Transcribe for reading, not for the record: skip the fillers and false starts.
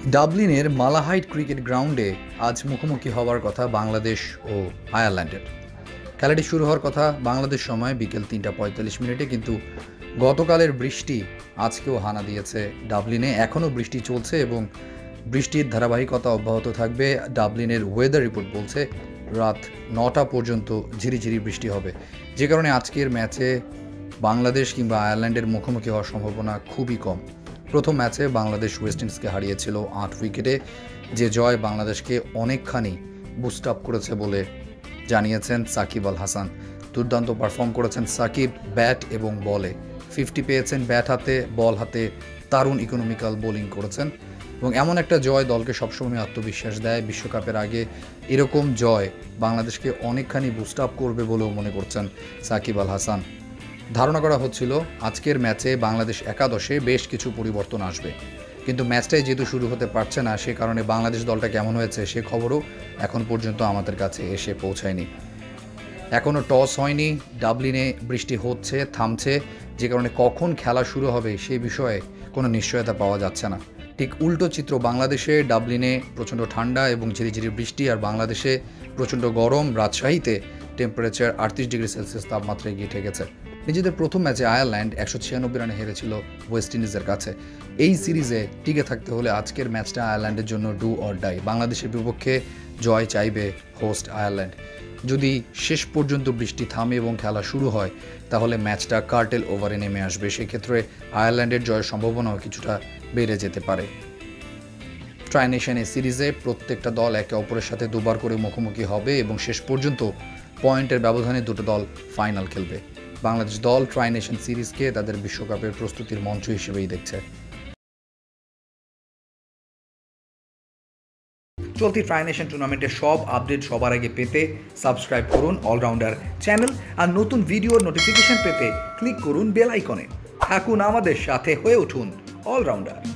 ডাবলিনের মালাহাইড cricket গ্রাউন্ডে আজ মুখোমুখি হওয়ার কথা বাংলাদেশ ও আয়ারল্যান্ডের। খেলাটি শুরু হওয়ার কথা বাংলাদেশ সময় বিকেল 3:45 কিন্তু গতকালের বৃষ্টি আজকেও হানা দিয়েছে ডাবলিনে। এখনও বৃষ্টি চলছে এবং বৃষ্টির ধারাবাহিকতা অব্যাহত থাকবে। ডাবলিনের ওয়েদার রিপোর্ট বলছে রাত 9টা পর্যন্ত ঝিরিঝিরি বৃষ্টি হবে, যে কারণে আজকের ম্যাচে বাংলাদেশ কিংবা আয়ারল্যান্ডের মুখোমুখি হওয়ার সম্ভাবনা খুবই কম। প্রথম ম্যাচে বাংলাদেশ ওয়েস্ট ইন্ডিজকে হারিয়েছিল 8 উইকেটে, যে জয় বাংলাদেশকে অনেকখানি বুস্ট আপ করেছে বলে জানিয়েছেন সাকিব আল হাসান। দুর্দান্ত পারফর্ম করেছেন সাকিব ব্যাট এবং বলে। 50 পেয়েছেন ব্যাট হাতে, বল হাতে দারুণ ইকোনমিক্যাল বোলিং করেছেন এবং এমন একটা জয় দলকে সবসময় আত্মবিশ্বাস দেয়। বিশ্বকাপের আগে এরকম জয় বাংলাদেশকে অনেকখানি বুস্ট আপ করবে বলেও মনে করছেন সাকিব আল হাসান। ধারণা করা হচ্ছিল আজকের ম্যাচে বাংলাদেশ একাদশে বেশ কিছু পরিবর্তন আসবে, কিন্তু ম্যাচটাই যেহেতু শুরু হতে পারছে না, সে কারণে বাংলাদেশ দলটা কেমন হয়েছে সে খবরও এখন পর্যন্ত আমাদের কাছে এসে পৌঁছায়নি। এখনও টস হয়নি, ডাবলিনে বৃষ্টি হচ্ছে থামছে, যে কারণে কখন খেলা শুরু হবে সেই বিষয়ে কোনো নিশ্চয়তা পাওয়া যাচ্ছে না। ঠিক উল্টো চিত্র বাংলাদেশে, ডাবলিনে প্রচণ্ড ঠান্ডা এবং ঝিরিঝিরি বৃষ্টি, আর বাংলাদেশে প্রচণ্ড গরম। রাজশাহীতে টেম্পারেচার 38 ডিগ্রি সেলসিয়াস তাপমাত্রায় গিয়ে ঠেকেছে। নিজেদের প্রথম ম্যাচে আয়ারল্যান্ড 196 রানে হেরেছিল ওয়েস্ট ইন্ডিজের কাছে। এই সিরিজে টিকে থাকতে হলে আজকের ম্যাচটা আয়ারল্যান্ডের জন্য ডু অর ডাই। বাংলাদেশের বিপক্ষে জয় চাইবে হোস্ট আয়ারল্যান্ড। যদি শেষ পর্যন্ত বৃষ্টি থামে এবং খেলা শুরু হয়, তাহলে ম্যাচটা কার্টেল ওভারে নেমে আসবে। সেক্ষেত্রে আয়ারল্যান্ডের জয়ের সম্ভাবনাও কিছুটা বেড়ে যেতে পারে। ট্রাই নেশন এই সিরিজে প্রত্যেকটা দল একে অপরের সাথে দুবার করে মুখোমুখি হবে এবং শেষ পর্যন্ত পয়েন্টের ব্যবধানে দুটো দল ফাইনাল খেলবে। বাংলাদেশ দল ট্রাই নেশন সিরিজকে তাদের বিশ্বকাপের প্রস্তুতির মঞ্চ হিসেবেই দেখছে। চলতি ট্রাই নেশন টুর্নামেন্টের সব আপডেট সবার আগে পেতে সাবস্ক্রাইব করুন অলরাউন্ডার চ্যানেল, আর নতুন ভিডিওর নোটিফিকেশন পেতে ক্লিক করুন বেল আইকনে। থাকুন আমাদের সাথে, হয়ে উঠুন অলরাউন্ডার।